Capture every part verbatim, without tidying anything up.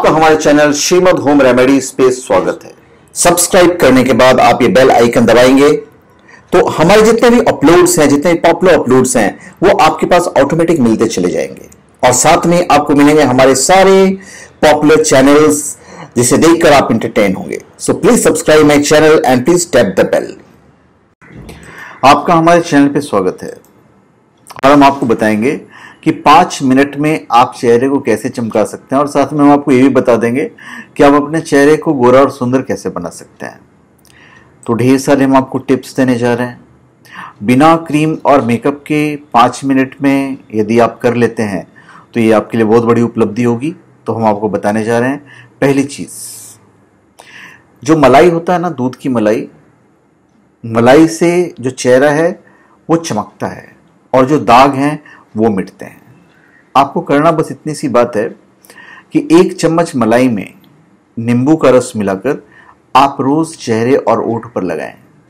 आपका हमारे channel Shrimad home remedies पे स्वागत है। सब्सक्राइब करने के बाद आप ये बेल आइकन दबाएंगे तो हमारे जितने भी अपलोड्स हैं, जितने भी पॉपुलर अपलोड्स हैं, वो आपके पास ऑटोमेटिक मिलते चले जाएंगे और साथ में आपको मिलेंगे हमारे सारे पॉपुलर चैनल्स जिसे देखकर आप एंटरटेन होंगे। So please subscribe my channel and please tap the bell. आपका हमारे चैनल पे स्वागत है और हम आपको बताएंगे कि पाँच मिनट में आप चेहरे को कैसे चमका सकते हैं और साथ में हम आपको ये भी बता देंगे कि आप अपने चेहरे को गोरा और सुंदर कैसे बना सकते हैं। तो ढेर सारे हम आपको टिप्स देने जा रहे हैं। बिना क्रीम और मेकअप के पाँच मिनट में यदि आप कर लेते हैं तो ये आपके लिए बहुत बड़ी उपलब्धि होगी। तो हम आपको बताने जा रहे हैं। पहली चीज़, जो मलाई होता है ना, दूध की मलाई, मलाई से जो चेहरा है वो चमकता है और जो दाग हैं वो मिटते हैं। आपको करना बस इतनी सी बात है कि एक चम्मच मलाई में नींबू का रस मिलाकर आप रोज चेहरे और ओठ पर लगाएं।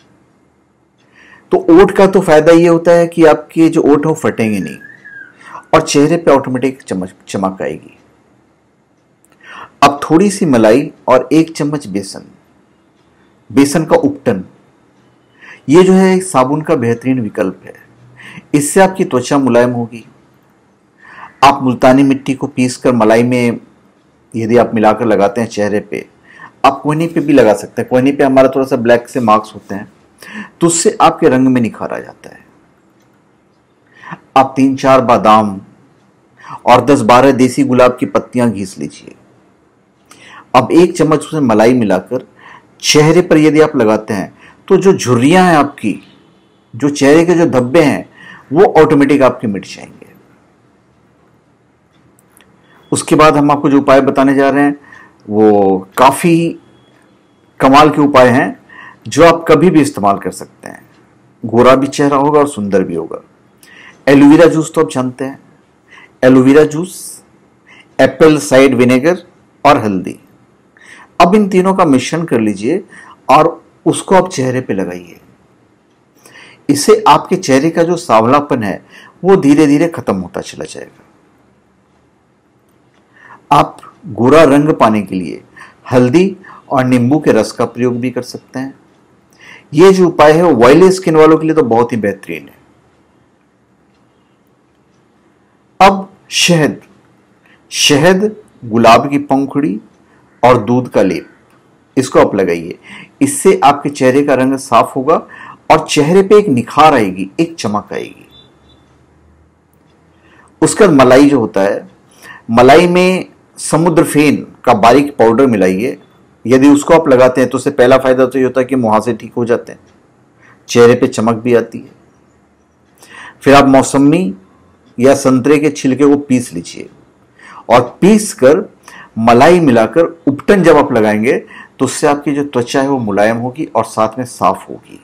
तो ओठ का तो फायदा ये होता है कि आपके जो ओठ हो फटेंगे नहीं और चेहरे पे ऑटोमेटिक चमक चमक आएगी। अब थोड़ी सी मलाई और एक चम्मच बेसन, बेसन का उपटन, ये जो है साबुन का बेहतरीन विकल्प है। इससे आपकी त्वचा मुलायम होगी। आप मुल्तानी मिट्टी को पीसकर मलाई में यदि आप मिलाकर लगाते हैं चेहरे पे, आप कोहनी पे भी लगा सकते हैं। कोहनी पे हमारा थोड़ा सा ब्लैक से मार्क्स होते हैं तो उससे आपके रंग में निखार आ जाता है। आप तीन चार बादाम और दस बारह देसी गुलाब की पत्तियां घिस लीजिए। अब एक चम्मच उसमें मलाई मिलाकर चेहरे पर यदि आप लगाते हैं तो जो झुर्रियां हैं आपकी, जो चेहरे के जो धब्बे हैं, वो ऑटोमेटिक आपके मिट जाएंगे। उसके बाद हम आपको जो उपाय बताने जा रहे हैं वो काफी कमाल के उपाय हैं जो आप कभी भी इस्तेमाल कर सकते हैं। गोरा भी चेहरा होगा और सुंदर भी होगा। एलोवेरा जूस तो आप जानते हैं। Aloe vera juice, apple cider vinegar और हल्दी, अब इन तीनों का मिश्रण कर लीजिए और उसको आप चेहरे पे लगाइए। इससे आपके चेहरे का जो सांवलापन है वो धीरे धीरे खत्म होता चला जाएगा। आप गोरा रंग पाने के लिए हल्दी और नींबू के रस का प्रयोग भी कर सकते हैं। ये जो उपाय है वो ऑयली स्किन वालों के लिए तो बहुत ही बेहतरीन है। अब शहद, शहद, गुलाब की पंखुड़ी और दूध का लेप, इसको आप लगाइए। इससे आपके चेहरे का रंग साफ होगा और चेहरे पे एक निखार आएगी, एक चमक आएगी। उसके बाद मलाई जो होता है, मलाई में समुद्र फेन का बारीक पाउडर मिलाइए। यदि उसको आप लगाते हैं तो उससे पहला फायदा तो ये होता है कि मुहासे ठीक हो जाते हैं, चेहरे पे चमक भी आती है। फिर आप मौसमी या संतरे के छिलके को पीस लीजिए और पीस कर मलाई मिलाकर उपटन जब आप लगाएंगे तो उससे आपकी जो त्वचा है वो मुलायम होगी और साथ में साफ होगी।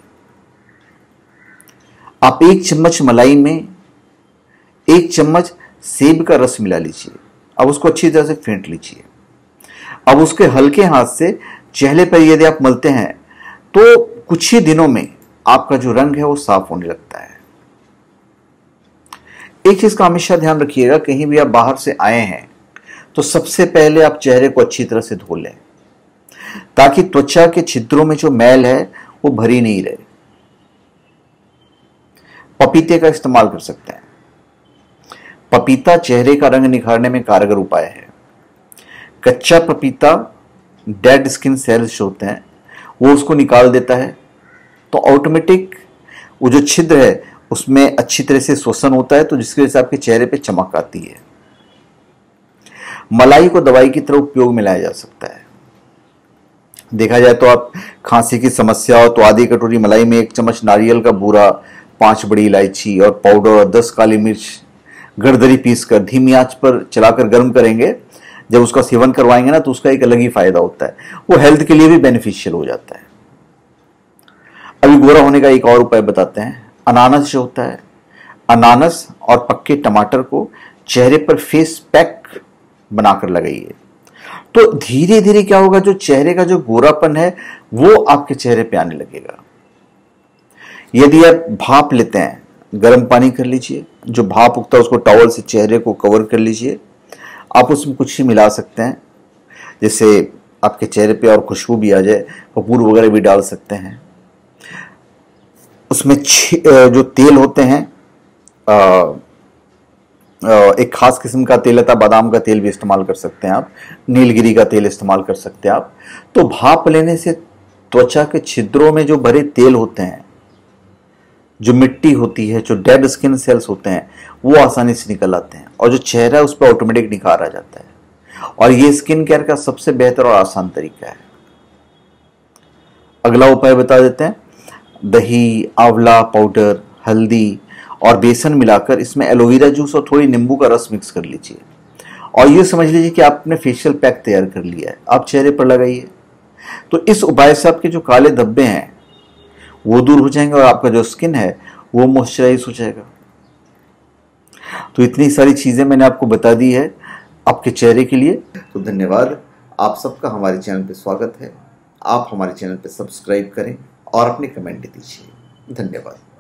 आप एक चम्मच मलाई में एक चम्मच सेब का रस मिला लीजिए। अब उसको अच्छी तरह से फेंट लीजिए। अब उसके हल्के हाथ से चेहरे पर यदि आप मलते हैं तो कुछ ही दिनों में आपका जो रंग है वो साफ होने लगता है। एक चीज का हमेशा ध्यान रखिएगा, कहीं भी आप बाहर से आए हैं तो सबसे पहले आप चेहरे को अच्छी तरह से धो लें ताकि त्वचा के छिद्रों में जो मैल है वो भरी नहीं रहे। पपीते का इस्तेमाल कर सकते हैं। पपीता चेहरे का रंग निखारने में कारगर उपाय है। कच्चा पपीता डेड स्किन सेल्स जो होते हैं वो उसको निकाल देता है तो ऑटोमेटिक वो जो छिद्र है उसमें अच्छी तरह से शोषण होता है, तो जिसकी वजह से आपके चेहरे पे चमक आती है। मलाई को दवाई की तरह उपयोग में लाया जा सकता है। देखा जाए तो आप खांसी की समस्या हो तो आधी कटोरी मलाई में एक चम्मच नारियल का बूरा, पांच बड़ी इलायची और पाउडर और दस काली मिर्च गरदरी पीस कर धीमी आंच पर चलाकर गर्म करेंगे। जब उसका सेवन करवाएंगे ना तो उसका एक अलग ही फायदा होता है, वो हेल्थ के लिए भी बेनिफिशियल हो जाता है। अभी गोरा होने का एक और उपाय बताते हैं। अनानास जो होता है, अनानास और पक्के टमाटर को चेहरे पर फेस पैक बनाकर लगाइए तो धीरे धीरे क्या होगा, जो चेहरे का जो गोरापन है वो आपके चेहरे पे आने लगेगा। यदि आप भाप लेते हैं, गर्म पानी कर लीजिए, जो भाप उगता है उसको टॉवल से चेहरे को कवर कर लीजिए। आप उसमें कुछ ही मिला सकते हैं जिससे आपके चेहरे पे और खुशबू भी आ जाए। कपूर वगैरह भी डाल सकते हैं उसमें। जो तेल होते हैं, एक खास किस्म का तेल आता है, बादाम का तेल भी इस्तेमाल कर सकते हैं आप, नीलगिरी का तेल इस्तेमाल कर सकते हैं आप। तो भाप लेने से त्वचा के छिद्रों में जो भरे तेल होते हैं, जो मिट्टी होती है, जो डेड स्किन सेल्स होते हैं, वो आसानी से निकल आते हैं और जो चेहरा है उस पर ऑटोमेटिक निखार आ जाता है। और ये स्किन केयर का सबसे बेहतर और आसान तरीका है। अगला उपाय बता देते हैं। दही, आंवला पाउडर, हल्दी और बेसन मिलाकर इसमें एलोवेरा जूस और थोड़ी नींबू का रस मिक्स कर लीजिए और ये समझ लीजिए कि आपने फेशियल पैक तैयार कर लिया है। आप चेहरे पर लगाइए तो इस उपाय से आपके जो काले धब्बे हैं वो दूर हो जाएंगे और आपका जो स्किन है वो मॉइस्चराइज हो जाएगा। तो इतनी सारी चीजें मैंने आपको बता दी है आपके चेहरे के लिए। तो धन्यवाद, आप सबका हमारे चैनल पे स्वागत है। आप हमारे चैनल पे सब्सक्राइब करें और अपने कमेंट दीजिए। धन्यवाद।